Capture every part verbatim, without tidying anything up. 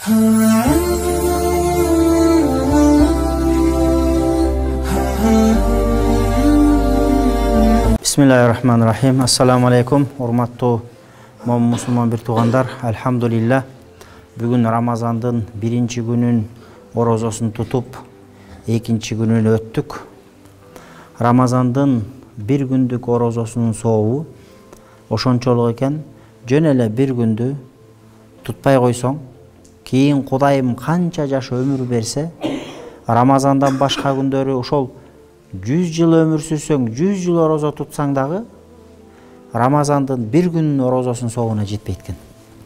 Bismillahirrahmanirrahim. Assalamu alaikum. Урматтуу момун мусулман бир туугандар. Алхамдулилlah. Бүгүн Рамазандын биринчи күнүн орозосун тутуп, экинчи күнүн өттүк. Рамазандын бир күндүк орозосунун сообу ошончолук экен. Жөн эле бир күндү тутпай койсоң, кийин Кудайым канча жаш өмүр берсе, Рамазандан башка күндөрү ошол жүз жыл өмүр сүрсөң, жүз жыл орозо тутсаң дагы Рамазандын бир күнүн орозосунун соогуна жетпейт экен.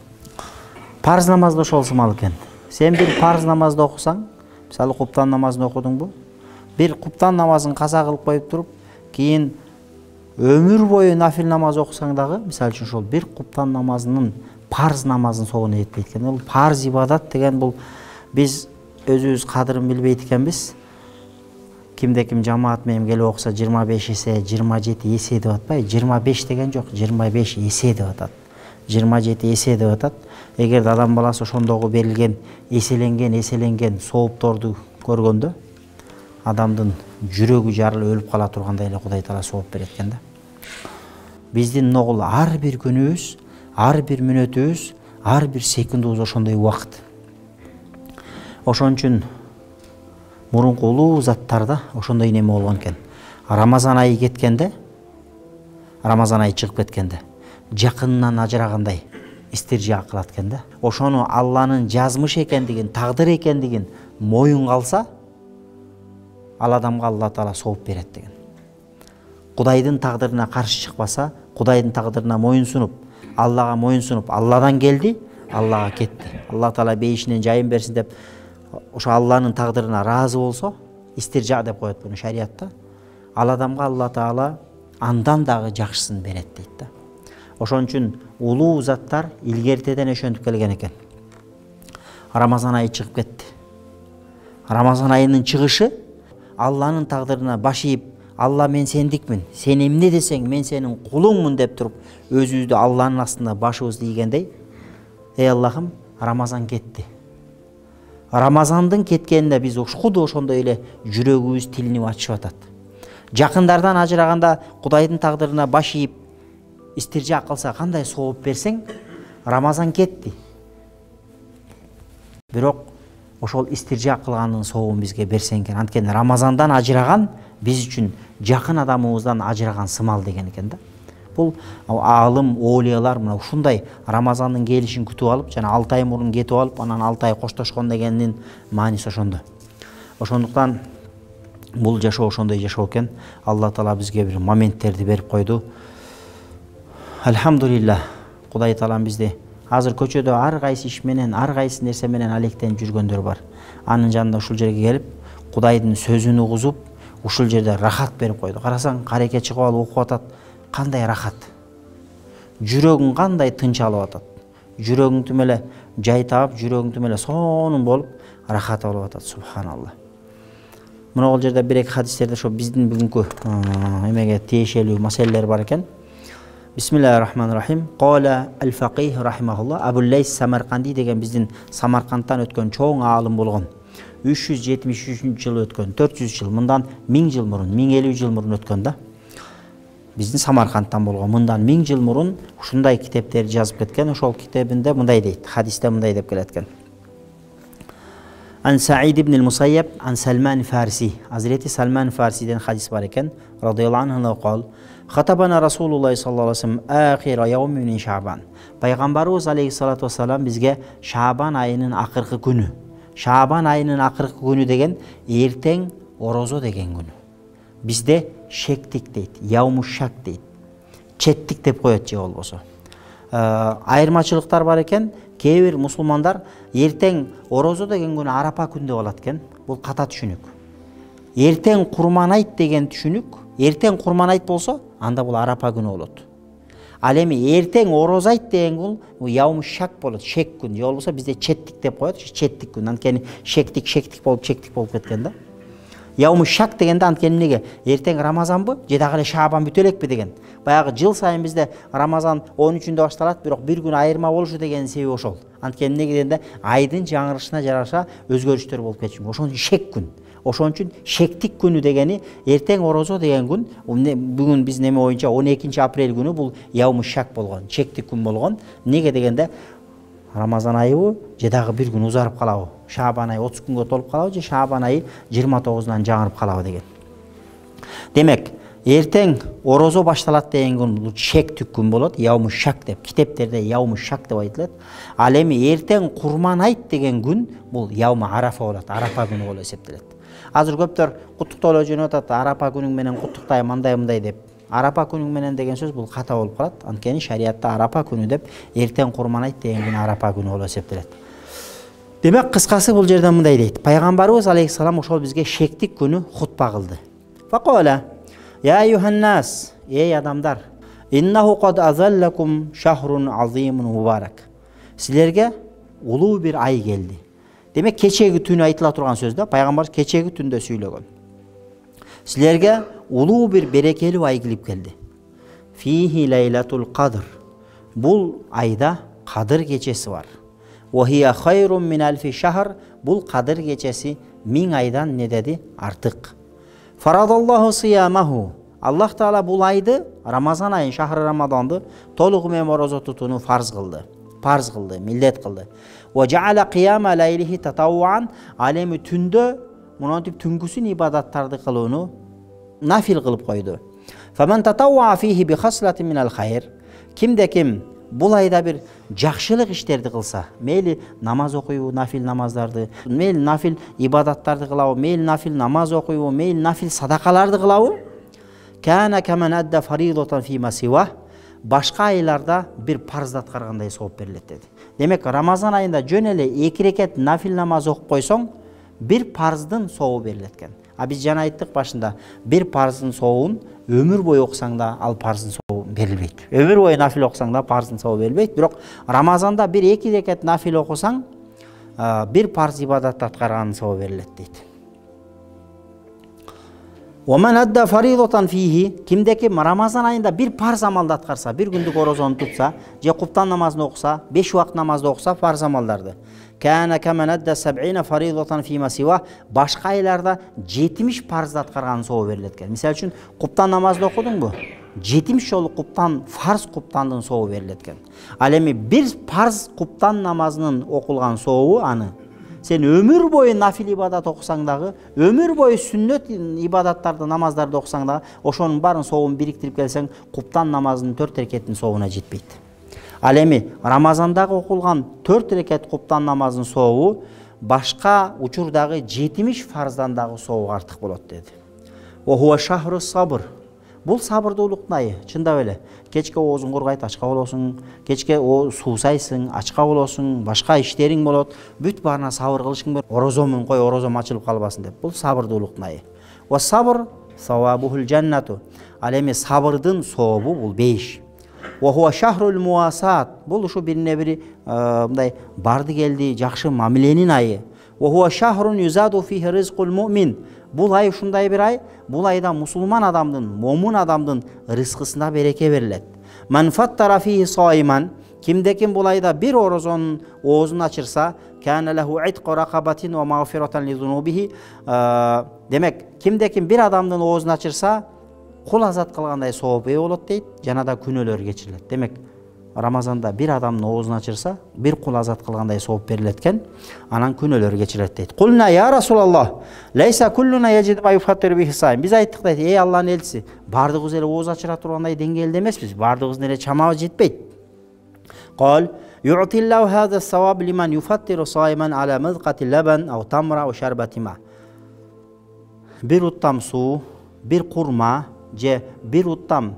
Парз намазда ошол сымал экен. Сен бир парз намазды окусаң, мисалы куптан намазын окудуңбу? Бир куптан намазын каза кылып коюп туруп, кийин өмүр бою нафил намаз окусаң дагы, мисалы үчүн ошол бир куптан намазынын парз намазын соогуна жетпейт экен. Бул парз ибадат деген бул биз өзүбүз кадырын билбейт экенбиз. Кимде ким жамаат менен келип окуса жыйырма беш эсе, жыйырма жети эсе деп атпайбы? жыйырма беш деген жок, жыйырма беш эсе деп атат. жыйырма жети эсе деп атат. Эгер адам баласы ошондогу берилген, эселенген, эселенген соопторду көргөндө, адамдын жүрөгү жарылып өлүп кала тургандай эле Кудай Таала сооп берет экен да. Биздин ногул ар бир күнүбүз, ар бир мүнөтүбүз, ар бир секундубуз ошондой убакыт. Ошон үчүн мурунку улуу заттарда ошондой неме болгон экен. Рамазан айы кеткенде, Рамазан айы чыгып кеткенде, жакынынан ажырагандай истиржа кылат экен да. Ошону Алланын жазмыш экендигин, тагдыр экендигин моюнга алса, ал адамга Алла Таала сооп берет деген. Кудайдын тагдырына каршы чыкпаса, Кудайдын тагдырына моюн сунуп, Аллага моюн сунуп, Алладан келди, Аллага кетти. Алла Таала бейишинен жайын берсин деп ошо Алланын тагдырына разы болсо, истиржа деп коет буну шариатта. Ал адамга Алла Таала андан дагы жакшысын берет дейт да. Ошон үчүн улуу заттар илгертеден ошентип келген экен. Рамазан айы чыгып кетти. Рамазан айынын чыгышы Алланын тагдырына баш ийип, Алла мен сендикмин, сен эмне десең мен сенин кулуңмун деп туруп, өзүбүздү Алланын астына башыбызды ийгендей, эй Аллахым, Рамазан кетти. Рамазандын кеткенине биз ушкуду ошондой эле жүрөгүбүз тилинип ачышып атат. Жакындардан ажыраганда Кудайдын тагдырына баш ийип истиржа кылса кандай сооп берсең, Рамазан кетти. Бирок ошол истиржа кылганын сообун бизге берсең экен. Анткени Рамазандан ажыраган биз үчүн жакын адамыбыздан ажыраган сымал деген экен да. Бул аалым, оолиялар мына ушундай Рамазандын келишин күтүп алып, жана алты ай мурун кетип алып, анан алты ай коштошкон дегенин мааниси ошондо. Ошондуктан бул жашоо ошондой жашоо экен. Алла Таала бизге бир моменттерди берип койду. Алхамдулилlah. Кудай Таалам бизди азыр көчөдө ар кайсы иш менен, ар кайсы нерсе менен алектенип жүргөндөр бар. Анын жанында ушул жерге келип, Кудайдын сөзүн угузуп, ушул жерде рахат берип койду. Карасаң, карекет чыгып алып окуп атат. Кандай рахат. Жүрөгүң кандай тынч алып атат. Жүрөгүң түм эле жай таап, жүрөгүң түм эле сонун болуп, рахат алып атат. Субханалла. Мына бул жерде бир эки хадистерде ошо биздин бүгүнкү эмеге тиешелүү маселелер бар экен. Бисмиллахир-рахманир-рахим. Кала аль-фақих рахимахуллах. Абу Лейс Самарканди деген биздин Самаркандтан өткөн чоң аалым болгон. үч жүз жетимиш үчүнчү жылы өткөн, төрт жүз жыл, мындан миң жыл мурун, миң элүү жыл мурун өткөн да. Биздин Самаркандтан болгон, мындан миң жыл мурун ушундай китептерди жазып кеткен. Ошол китебинде мындай дейт, хадисте мындай деп келет экен. Ан Саид ибн al-Musayyab ан Салман Фарси. Hazreti Salman Farsi'den hadis var iken radıyallahu anh'la kal. Hatabana Rasulullah sallallahu aleyhi ve sellem ahira yevmi min Şaban. Peygamberimiz aleyhissalatu vesselam bizge Şaban ayının akırkı günü. Şaban ayının akırkı günü degen erteң orozo degen günü. Bizde şektik deyt, yavmuş şak deyt. Çettik dep koyat je bolbosо. Айырмачылыктар бар экен. Кээ бир мусулмандар эртең орозо деген күнү Арапа күндө болот экен. Бул ката түшүнүк. Эртең Курман айт деген түшүнүк. Эртең Курман айт болсо, анда бул Арапа күнү болот. Ал эми эртең орозо айт деген бул яум шак болот, шек күн. Же болбосо бизде четтик деп коет, четтик күн. Анткени шектик, шектик болуп, чектик болуп кеткен да. Яуму шак дегенде анткени эмнеге? Эртең Рамазанбы, же дагы эле Шаабан бүтө элекпи деген. Баягы жыл сайын бизде Рамазан он үчүндө башталат, бирок бир күн айырма болушу дегенин себеби ошол. Анткени эмнеге дегенде айдын жаңырышына жараша өзгөрүштөр болуп кетчү. Ошон шек күн. Ошон үчүн шектик күнү дегени эртең орозо деген күн, бүгүн биз неме боюнча он экинчи апрель күнү бул яуму шак болгон, шектик күн болгон. Неге дегенде Рамазан айыбы же дагы бир күн узарып калабы? Шаабан айы отуз күнгө толуп калабы же Шаабан айы жыйырма тогузунан жаңырып калабы деген. Демек, эртең орозо башталат деген күн бул шектик күн болот, яуму шак деп. Китептерде яуму шак деп айтылат. Ал эми эртең Курман айт деген күн бул яуму Арафа болот, Арафа күнү болуп эсептелет. Азыр көптөр куттуктоолор жөнөп атат, Арапа күнүң менен куттуктайм, мындай мындай деп. Арапа күнүң менен деген сөз бул ката болуп калат. Анткени шариатта Арапа күнү деп эртең Курман айт деген күн Арапа күнү болуп эсептелет. Демек, кыскасы бул жерден мындай дейт. Пайгамбарыбыз алейхиссалам ошол бизге шектик күнү хутба кылды. Факола: "Я айюханнас, эй адамдар, иннаху кад азаллакум шахрун азимун мубарак." Силерге улуу бир ай келди. Демек, кечеги түнү айтыла турган сөз да, пайгамбар кечеги түндө сүйлөгөн. Силерге улуу бир берекелүү ай келип келди. Фихи лейлатул кадр. Бул айда Кадыр кечеси бар. Ва хия хайрун мин алфи шахр. Бул Кадыр кечеси миң айдан не деди? Артык. Фарадаллаху сиямаху. Аллах Таала бул айды, Рамазан айын, шахры Рамаданды толугу менен орозо тутууну фарз кылды. Парз кылды, милдет кылды. Ва жаала кияма лейлихи татаввуан. Ал эми түндө мынтип түнгүсүн ибадаттарды кылууну нафил кылып койду. Фаман татавва фихи би хаслатин минал хайр. Кимде ким бул айда бир жакшылык иштерди кылса, мейли намаз окуйбу, нафил намаздарды, мейли нафил ибадаттарды кылабы, мейли нафил намаз окуйбу, мейли нафил садакаларды кылабы, кана каман адда фаридатан фи масива. Башка айларда бир парзды аткаргандай сооп берилет деди. Демек, Рамазан айында жөн эле эки рекет нафил намаз окуп койсоң, бир парздын сообу берилет экен. А биз жана айттык башында, бир парздын сообун өмүр бою окусаң да ал парздын сообу берилбейт. Өмүр бою нафил окусаң да парздын сообу берилбейт. Бирок Рамазанда бир эки рекет нафил окусаң, бир парз ибадатты аткарганын сообу берилет дейт. Оман адда фаридатан фихи. Кимде ким Рамазан айында бир парз амалды аткарса, бир күндүк орозону тутса, же куптан намазын окуса, беш убакыт намазды окуса, фарз амалдарды. Кана каман адда саб'ина фаридатан фи масива. Башка айларда жетимиш парзды аткарганын сообу берилет экен. Мисалы үчүн, куптан намазды окудуңбу? жетимиш жолу куптан, фарз куптандын сообу берилет экен. Ал эми бир парз куптан намазынын окулган сообу аны сен өмүр бою нафил ибадат окусаң дагы, өмүр бою сүннөт ибадаттарды, намаздарды окусаң дагы, ошонун баарын сообун бириктирип келсең, куптан намазынын төрт рекеттин сообуна жетпейт. Ал эми Рамазандагы окулган төрт рекет куптан намазынын сообу башка учурдагы жетимиш фарздан дагы сообу артык болот деди. Ва хуа шахру сабр. Бул сабырдуулуктун айы, чындап эле. Кечке оозуң кургайт, ачка болосуң, кечке суусайсың, ачка болосуң, башка иштериң болот, бүт баарына сабыр кылышың бар. Орозо менен кой, орозом ачылып калбасын деп. Бул сабырдуулуктун айы. Ва сабр савабухул жаннату. Ал эми сабырдын сообу бул беш. Ва хуа шахрул муасат. Бул ушу бирине бири мындай барды келди, жакшы мамиленин айы. Ва хуа шахрун юзаду фихи ризкул муъмин. Бул ай ушундай бир ай, бул айда мусулман адамдын, момун адамдын рызкысына береке берилет. Ман фаттара фихи саиман. Кимде ким бул айда бир орозонун оозун ачырса, кана лаху итқу рақабатин ва магфиратан лизунубихи. Демек, кимде ким бир адамдын оозун ачырса, кул азат кылгандай сообу болот дейт, жана да күнөөлөр кечирилет. Демек, Рамазанда бир адамдын оозун ачырса, бир кул азат кылгандай сооп берилет экен, анан күнөөлөр кечирилет дейт. Кулна я Расулаллах, лейса куллуна яжид ма юфаттир бихи сайм. Биз айттык дейт, эй Аллахнын элчиси, бардыгыбыз эле ооз ачыра тургандай деңгээлде эмеспиз, бардыгыбыздын эле чамабыз жетпейт. Кал ю'тиллаху хаза саваб лиман юфаттиру сайман ала мазқати лабан ау тамра ау шарбати ма. Бир уттам суу, бир курма же бир уттам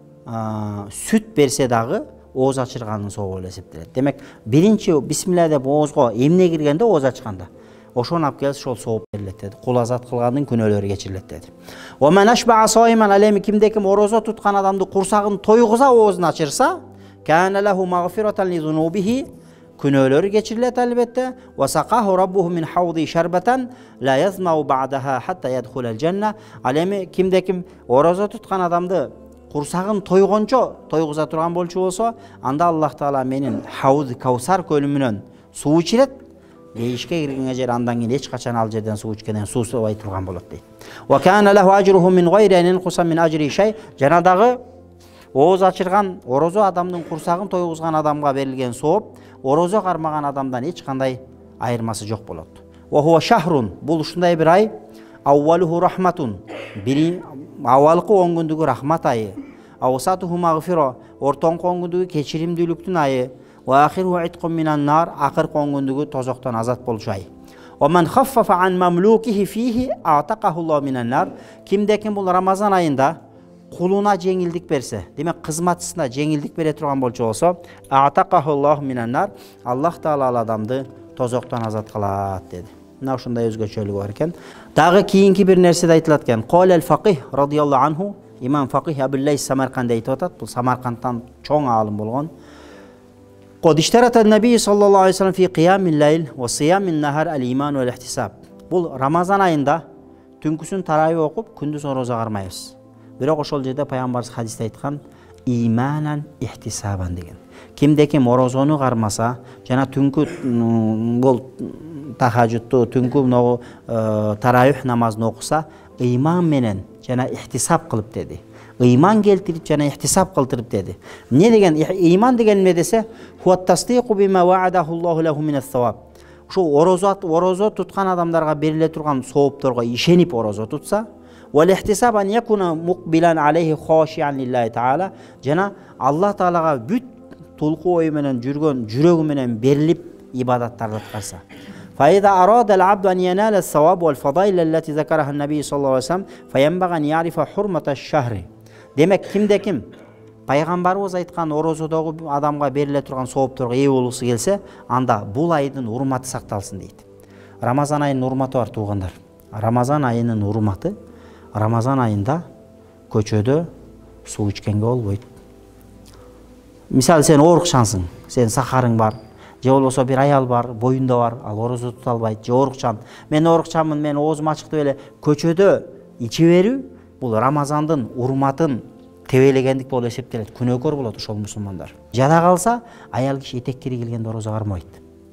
сүт берсе дагы ооз ачырганын сообу болуп эсептелет. Демек, биринчи бисмилла деп оозго эмне киргенде, ооз ачканда, ошону алып келсе ошол сооп берилет деди. Кул азат кылгандын күнөөлөрү кечирилет деди. Ва ман ашбаа сайман, ал эми кимде ким орозо туткан адамды курсагын тойгуза оозун ачырса, кана лаху магфиратан лизунубихи, күнөөлөрү кечирилет албетте. Ва сақаху раббуху мин хауди шарбатан ла язмау ба'даха хатта ядхулал жанна. Ал эми кимде ким орозо туткан адамды курсагын тойгончо тойгуза турган болчу болсо, анда Аллах Таала менин хауд Каусар көлүмүнөн суу ичирет. Бейишке кирген жер андан кийин эч качан ал жерден суу ичкенден суу сабай турган болот дейт. Ва кана лаху ажруху мин гайри ан янкуса мин ажри шай. Жана дагы ооз ачырган орозо адамдын курсагын тойгузган адамга берилген сооп орозо кармаган адамдан эч кандай айырмасы жок болот. Ва хува шахрун, бул ушундай бир ай, аввалуху рахматун, бир авалкы он күндүгү рахмат айы, авсатуху магфира, ортоңку он күндүгү кечиримдүүлүктүн айы, ва ахируху итқун минан нар, акыркы он күндүгү тозоктон азат болуш ай. Ва ман хаффафа ан мамлукихи фихи атақаху Аллаху минан нар. Кимде ким бул Рамазан айында кулуна жеңилдик берсе, демек кызматчысына жеңилдик бере турган болчу болсо, атақаху Аллаху минан нар, Аллах Таала ал адамды тозоктон азат кылат деди. Мына ушундай өзгөчөлүгү бар экен. Дагы кийинки бир нерседе айтылат экен. Кол аль-фақих радияллаху анху, имам Фақих Абул-Лайс Самарканд айтып атат. Бул Самаркандтан чоң аалым болгон. Qad ishtarata an-nabiy sallallahu alayhi wasallam fi qiyam al-layl wa siyam an-nahar al-iman wal ihtisab. Бул Рамазан айында түнкүсүн тарайып окуп, күндүз орозо кармайбыз. Бирок ошол жерде пайгамбарыбыз хадисте айткан иманан ихтисабан деген. Кимде ким орозону кармаса, жана түнкү бул тахажжудту, түнкү могу тарайып намазын окуса, иман менен жана ихтисаб кылып деди. Иман келтирип жана ихтисаб кылдырып деди. Эмне деген иман деген эмне десе, хуат тасдиқу бима ва'адаху Аллаху лаху мин ас-саваб. Ошо орозо орозо туткан адамдарга бериле турган соопторго ишенип орозо тутса, вал ихтисаб ан якуна муқбилан алейхи хошиан лиллахи таала, жана Аллах Таалага бүт тулку ой менен жүргөн жүрөгү менен берилип ибадаттарды аткарса. فإذا أراد العبد أن ينال الثواب والفضائل التي ذكرها النبي صلى الله عليه وسلم فينبغي أن يعرف حرمة الشهر. Демек кимде ким пайгамбарыбыз айткан орозодогу адамга бериле турган соопторго ээ болгусу келсе, анда бул айдын урматы сакталсын дейт. Рамазан айынын урматы бар туугандар. Рамазан айынын урматы Рамазан айында көчөдө суу ичкенге болбойт. Мисалы сен оорукчансың, сен сахарың бар, же болбосо бир аял бар, боюнда бар, ал орозо тута албайт, же оорукчан. Мен оорукчанмын, мен оозум ачык деп эле көчөдө ичи берүү бул Рамазандын урматын тебелегендик болуп эсептелет. Күнөөкөр болот ошол мусулмандар. Жада калса, аял киши этек кири келгенде орозо кармайт.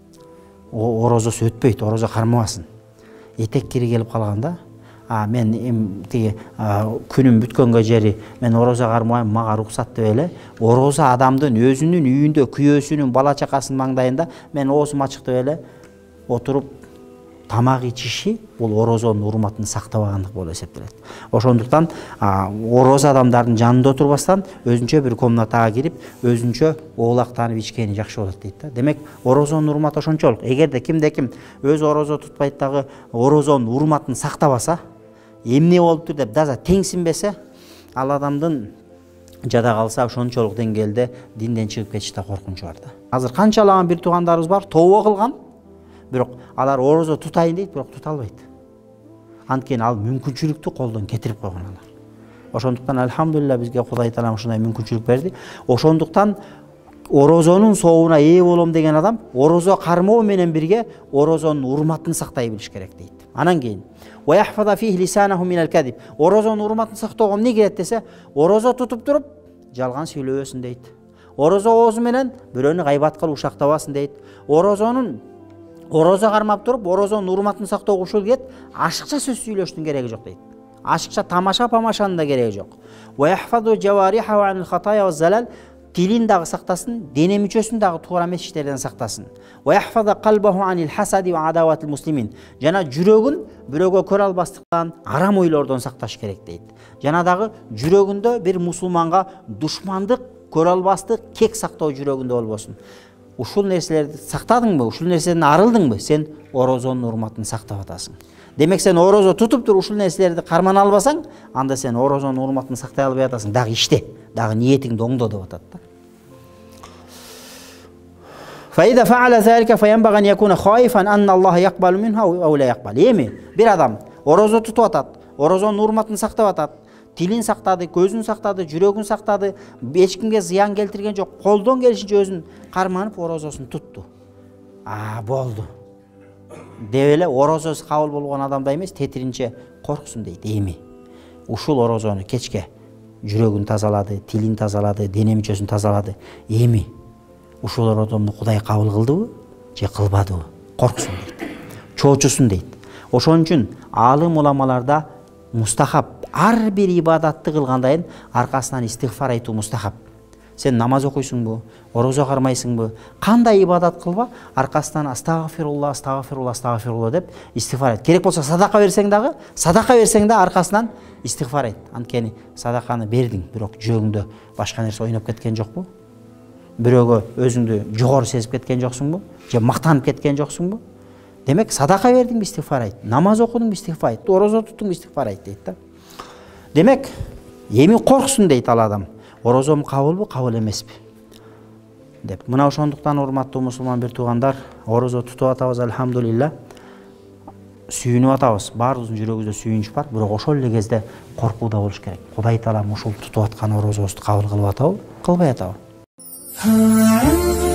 Орозосу өтпөйт, орозо кармабасын. Этек кири келип калганда, а мен эм тиги күнүм бүткөнгө жери мен орозо кармайм, мага уруксат деп эле, орозо адамдын өзүнүн үйүндө күйөөсүнүн бала чакасынын маңдайында мен оозум ачык деп эле отуруп тамак ичиши бул орозонун урматын сактабагандык болуп эсептелет. Ошондуктан орозо адамдардын жанында отурбастан өзүнчө бир комнатага кирип, өзүнчө оолактанып ичкени жакшы болот дейт да. Демек, орозонун урматы ошончолук. Эгерде кимде ким өз орозо тутпайт дагы орозонун урматын сактабаса, эмне болуптур деп даза теңсинбесе, ал адамдын жада калса ошончолук деңгээлде динден чыгып кетиште коркунучу бар да. Азыр канчалаган бир туугандарыбыз бар, тобо кылган, бирок алар орозо тутайын дейт, бирок тута албайт. Анткени ал мүмкүнчүлүктү колдон кетирип койгон алар. Ошондуктан альхамдулилла бизге Кудай Таала ушундай мүмкүнчүлүк берди. Ошондуктан орозонун сообуна ээ болом деген адам орозо кармоо менен бирге орозонун урматын сактай билиш керек дейт. Анан кийин ва яхфаза фихи лисанаху минал кадиб. Орозонун урматын сактоого эмне керек десе, орозо тутуп туруп жалган сүйлөбөсүн дейт. Орозо оозу менен бирөөнү гайбат кылып ушактабасын дейт. Орозонун орозо кармап туруп, орозонун урматын сактоого ушул кет, ашыкча сөз сүйлөштүн кереги жок дейт. Ашыкча тамаша памашанын да кереги жок. Ва яхфазу жавариху анил хатая ва залал. Тилин дагы сактасын, дене мүчөсүн дагы туура эмес иштерден сактасын. Ва яхфаза калбаху анил хасади ва адаватил муслимин. Жана жүрөгүн бирөөгө көрө албастыктан, арам ойлордон сакташ керек дейт. Жана дагы жүрөгүндө бир мусулманга душмандык, көрө албастык, кек сактоо жүрөгүндө болбосун. Ушул нерселерди сактадыңбы, ушул нерседен арылдыңбы, сен орозонун урматын сактап атасың. Демек сен орозо тутуп туруп ушул нерселерди кармана албасаң, анда сен орозонун урматын сактай албай атасың. Дагы иште, дагы ниетиңди оңдо деп атат да. Фаида фа'ала залика фаянбагhi an yakuna khaifan anna Allah yaqbalu minha aw la yaqbal. Эми бир адам орозо тутуп атат, орозонун урматын сактап атат, тилин сактады, көзүн сактады, жүрөгүн сактады, эч кимге зыян келтирген жок, колдон келишинче өзүн карманып орозосун тутту. а болду деп эле орозосу кабыл болгон адамдай эмес, тетиринче корксун дейт. Эми ушул орозону кечке жүрөгүн тазалады, тилин тазалады, дене мүчөсүн тазалады. Эми ушул орозомду Кудай кабыл кылдыбы же кылбадыбы? Корксун дейт. Чоочусун дейт. Ошон үчүн аалым уламаларда мустахаб, ар бир ибадатты кылгандайын аркасынан истигфар айтуу мустахаб. Сен намаз окуйсуңбу, орозо кармайсыңбы, кандай ибадат кылба, аркасынан астагфирулла, астагфирулла, астагфирулла деп истигфар айт. Керек болсо садака берсең дагы, садака берсең да аркасынан истигфар айт. Анткени садаканы бердиң, бирок жүрөгүңдө башка нерсе ойноп кеткен жокпу? Бирөөгө өзүңдү жогору сезип кеткен жоксуңбу? Же мактанып кеткен жоксуңбу? Демек садака бердиң, истигфар айт. Намаз окудуң, истигфар айт. Орозо туттуң, истигфар айт дейт да. Демек, эми корксун дейт ал адам. Орозом кабылбы, кабыл эмеспи деп. Мына ошондуктан урматтуу мусулман бир туугандар, орозо тутуп атабыз, алхамдулилла. Сүйүнүп атабыз. Баарыбыздын жүрөгүбүздө сүйүнүч бар, бирок ошол эле кезде коркуу да болуш керек. Кудай таалам ушул тутуп аткан орозобузду кабыл кылып атабы, кылбай атабы?